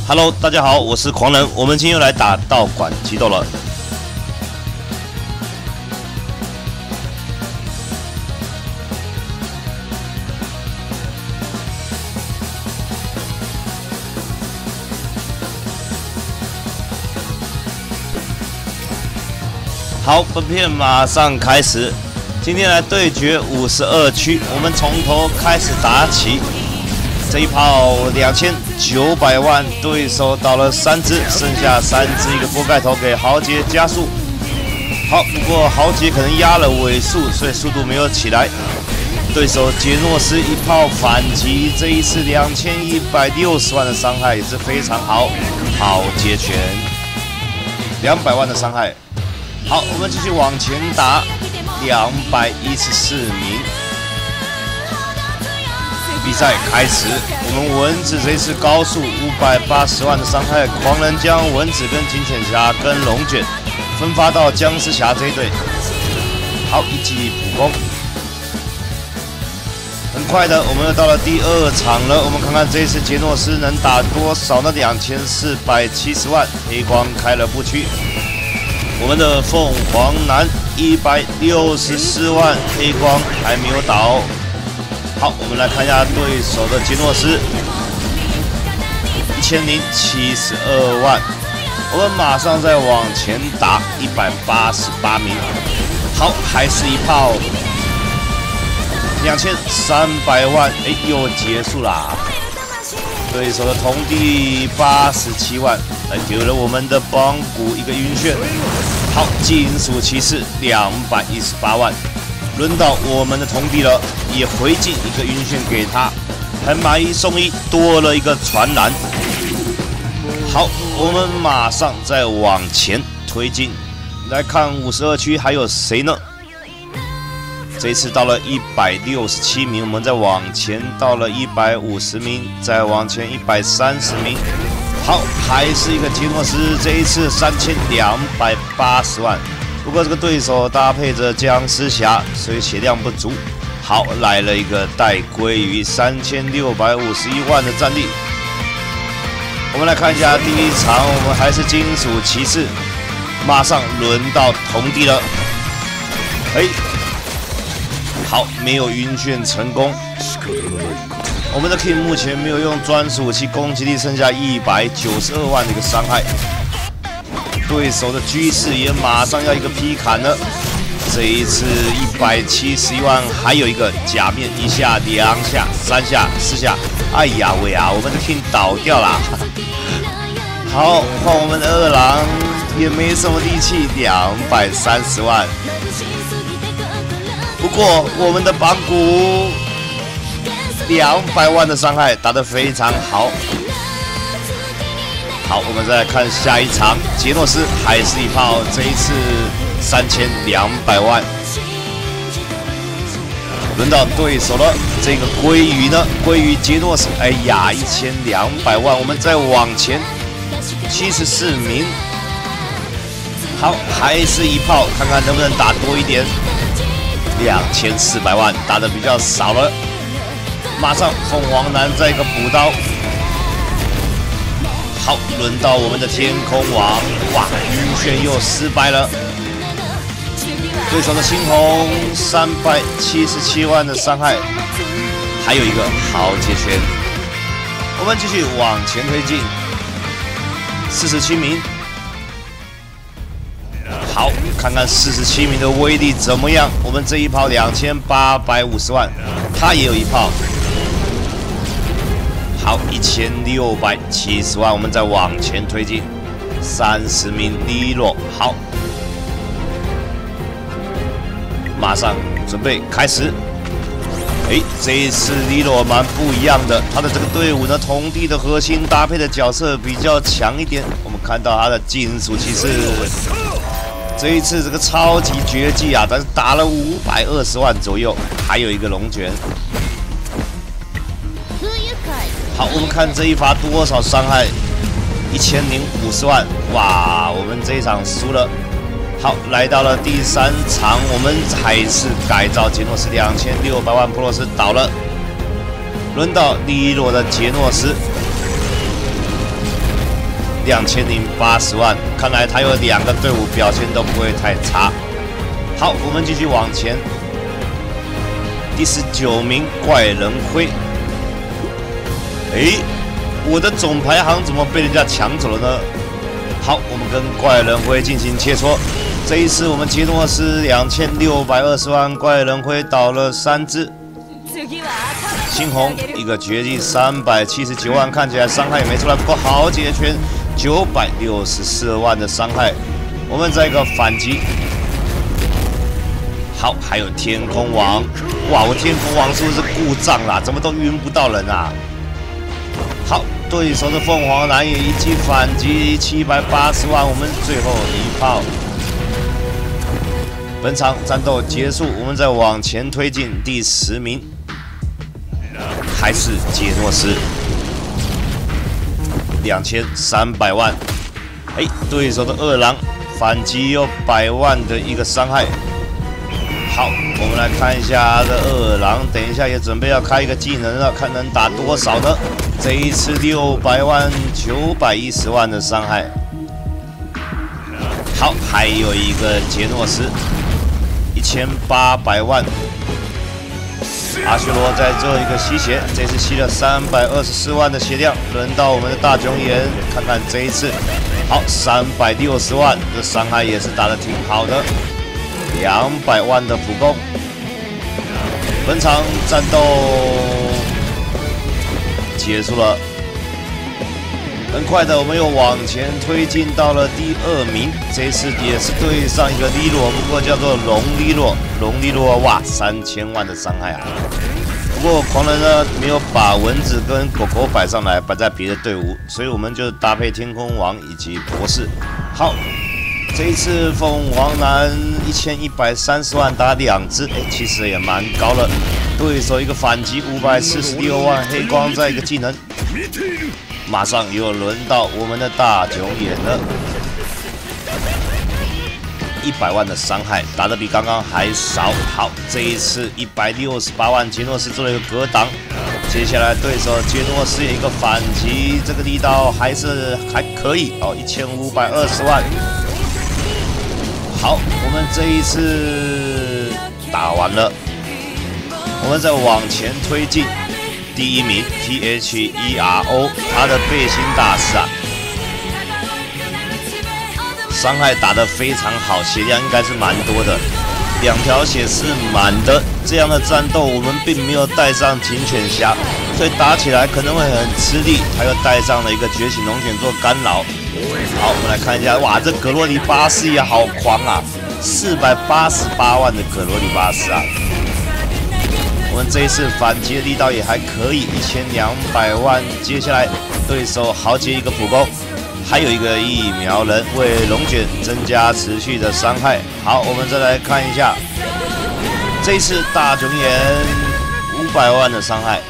Hello， 大家好，我是狂人，我们今天又来打道馆激斗了。好，本片马上开始。今天来对决52区，我们从头开始打起。这一炮2900万，对手倒了3只，剩下3只，一个锅盖头给豪杰加速。好，不过豪杰可能压了尾速，所以速度没有起来。对手杰诺斯一炮反击，这一次2160万的伤害也是非常好，好接拳，200万的伤害。好，我们继续往前打，214名。比赛开始，我们蚊子这次高速580万的伤害，狂人将蚊子跟金犬侠跟龙卷分发到僵尸侠这一队。好，一记普攻，很快的，我们又到了第2场了。我们看看这一次杰诺斯能打多少呢？2470万，黑光开了不屈。我们的凤凰男164万，黑光还没有倒。好，我们来看一下对手的杰诺斯1072万。我们马上再往前打188名。好，还是一炮2300万，又结束啦。对手的铜币87万，给了我们的邦古一个晕眩。好，金属骑士218万，轮到我们的铜币了，也回敬一个晕眩给他，还买1送1，多了一个传染。好，我们马上再往前推进，来看52区还有谁呢？这一次到了167名，我们再往前到了150名，再往前130名。好，还是一个杰诺斯，这一次3280万。不过这个对手搭配着僵尸侠，所以血量不足。好，来了一个带鲑鱼3651万的战力。我们来看一下第一场，我们还是金属骑士，马上轮到铜帝了。好，没有晕眩成功。我们的 King 目前没有用专属武器，攻击力剩下192万的一个伤害。对手的居士也马上要一个劈砍了，这一次171万，还有一个假面1下、2下、3下、4下。哎呀喂啊，我们的 King 倒掉啦。好，换我们的二郎，也没什么力气，230万。不过我们的绑骨200万的伤害打得非常好。好，我们再来看下一场，杰诺斯还是一炮，这一次3200万。轮到对手了，这个鲑鱼呢？鲑鱼杰诺斯，哎呀，1200万。我们再往前74名。好，还是一炮，看看能不能打多一点。2400万，打得比较少了。马上凤凰男再一个补刀。好，轮到我们的天空王，哇，晕眩又失败了。对手的猩红377万的伤害，还有一个豪杰拳。我们继续往前推进，47名。好，看看47名的威力怎么样。我们这一炮2850万，他也有一炮。好，1670万，我们再往前推进，30名利洛。好，马上准备开始。这一次利洛蛮不一样的，他的这个队伍呢，铜帝的核心搭配的角色比较强一点。我们看到他的金属骑士，这一次这个超级绝技啊，但是打了520万左右，还有一个龙卷。好，我们看这一发多少伤害，1050万，哇，我们这一场输了。好，来到了第3场，我们还是改造杰诺斯2600万，普罗斯倒了。轮到利洛的杰诺斯， 2080万，看来他有2个队伍表现都不会太差。好，我们继续往前。第19名怪人灰，我的总排行怎么被人家抢走了呢？好，我们跟怪人灰进行切磋。这一次我们杰诺斯2620万，怪人灰倒了3只。猩红一个绝技379万，看起来伤害也没出来，不过好解拳964万的伤害。我们再一个反击。好，还有天空王，哇，我天空王是不是故障啦？怎么都晕不到人啊？好，对手的凤凰男也一记反击780万，我们最后1炮。本场战斗结束，我们再往前推进，第10名还是杰诺斯，2300万。对手的2郎反击有100万的一个伤害。好，我们来看一下他的2郎，等一下也准备要开一个技能了，看能打多少呢？这一次600万910万的伤害。好，还有一个杰诺斯1800万。阿修罗在最后一个吸血，这次吸了324万的血量。轮到我们的大囧眼，看看这一次，好，360万的伤害也是打得挺好的。200万的普攻。本场战斗结束了，很快的，我们又往前推进到了第2名。这次也是对上一个利洛，不过叫做龙利洛。龙利洛，哇，3000万的伤害啊！不过狂人呢没有把蚊子跟狗狗摆上来，摆在别的队伍，所以我们就搭配天空王以及博士。好。这一次凤凰男1130万打2只，其实也蛮高了。对手一个反击546万，黑光再一个技能，马上又轮到我们的大囧眼了。100万的伤害，打得比刚刚还少。好，这一次168万，杰诺斯做了一个格挡。接下来对手杰诺斯有一个反击，这个力道还可以哦，1520万。好，我们这一次打完了，我们再往前推进。第1名 THERO， 他的背心大师啊，伤害打得非常好，血量应该是蛮多的，2条血是满的。这样的战斗我们并没有带上警犬侠，所以打起来可能会很吃力。他又带上了一个觉醒龙卷做干扰。好，我们来看一下，哇，这格罗里巴斯也好狂啊，488万的格罗里巴斯啊！我们这一次反击的力道也还可以，1200万。接下来对手豪杰一个普攻，还有一个疫苗人为龙卷增加持续的伤害。好，我们再来看一下，这一次大囧眼500万的伤害。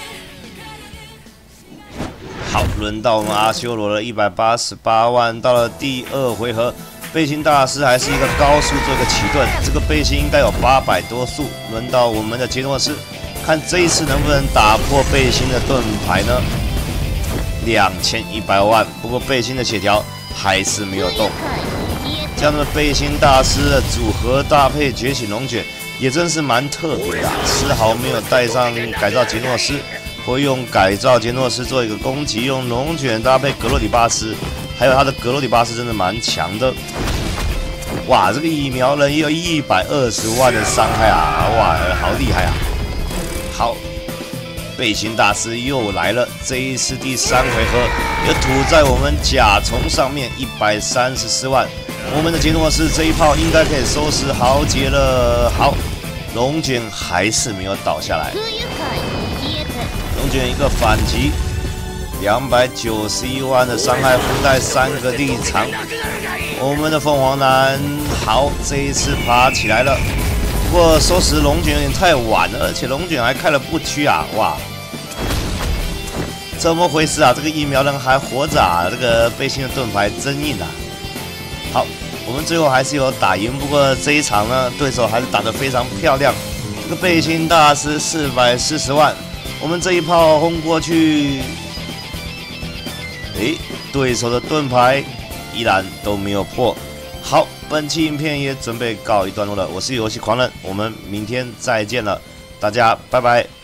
好，轮到我们阿修罗了188万。到了第2回合，背心大师还是一个高速做一个起盾，这个背心应该有800多速。轮到我们的杰诺斯，看这一次能不能打破背心的盾牌呢？2100万，不过背心的血条还是没有动。这样的背心大师的组合搭配觉醒龙卷，也真是蛮特别的，丝毫没有带上改造杰诺斯。会用改造杰诺斯做一个攻击，用龙卷搭配格罗里巴斯，还有他的格罗里巴斯真的蛮强的。哇，这个疫苗人也有120万的伤害啊！哇，好厉害啊！好，背心大师又来了，这一次第3回合又吐在我们甲虫上面134万。我们的杰诺斯这一炮应该可以收拾豪杰了。好，龙卷还是没有倒下来。龙卷一个反击，291万的伤害，附带3个立场。我们的凤凰男好，这一次爬起来了，不过收拾龙卷有点太晚了，而且龙卷还开了不屈啊！哇，怎么回事啊？这个疫苗人还活着啊！这个背心的盾牌真硬啊！好，我们最后还是有打赢，不过这一场呢，对手还是打得非常漂亮。这个背心大师440万。我们这一炮轰过去， 对手的盾牌依然都没有破。好，本期影片也准备告一段落了。我是游戏狂人，我们明天再见了，大家拜拜。